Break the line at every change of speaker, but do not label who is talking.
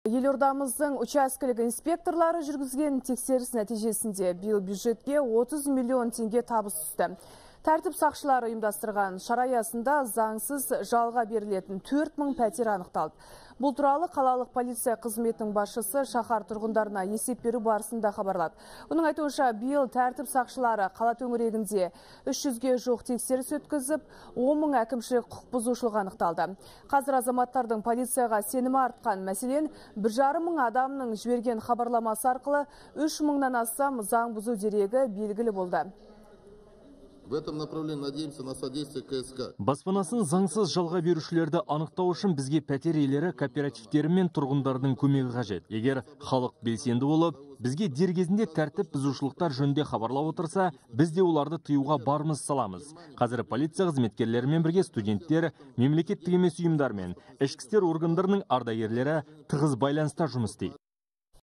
Елордамыздың учаскелік инспекторлары жүргізген тексеріс нәтижесінде биыл бюджетке 30 миллион теңге табыс түсті. Тәртіп сақшылары ұйымдастырған шара аясында заңсыз жалға берілетін 4000 пәтер анықталды. Бұл туралы қалалық полиция қызметінің басшысы шаһар тұрғындарына есеп беру барысында хабарлады. Оның айтуынша, биыл тәртіп сақшылары қала төңірегінде 300-ге жоқ тексеріс өткізіп, 10 мың әкімшілік құқық бұзушылық анықталды. Қазір азаматтардың полицияға сенімі артқан, мәселен, 1,5 мың адамның жіберген хабарламасы арқылы 3 мыңнан астам заң бұзу дерегі белгілі болды.
В этом направлении надеемся на содействие КСК.
Баспанасын заңсыз жалға берушілерді анықтау үшін бізге пәтер иелері кооперативтері мен тұрғындардың көмегі қажет. Егер халық белсенді болып, бізге дер кезінде тәртіп бұзушылықтар жөнінде хабарлап отырса, біз де оларды тыюға барымыз саламыз. Қазір полиция қызметкерлерімен бірге студенттер, мемлекеттік емес ұйымдар мен ішкі істер органдарының ардагерлері тығыз байланыста жұмыс істейді.